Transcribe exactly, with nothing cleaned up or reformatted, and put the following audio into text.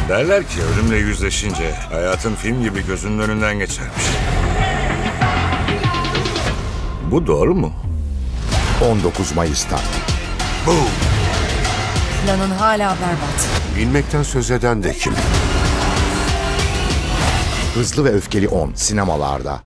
Derler ki ölümle yüzleşince hayatın film gibi gözünün önünden geçermiş. Bu doğru mu? on dokuz Mayıs'ta. Bu. Planın hala berbat. Bilmekten söz eden de kim? Hızlı ve Öfkeli on sinemalarda.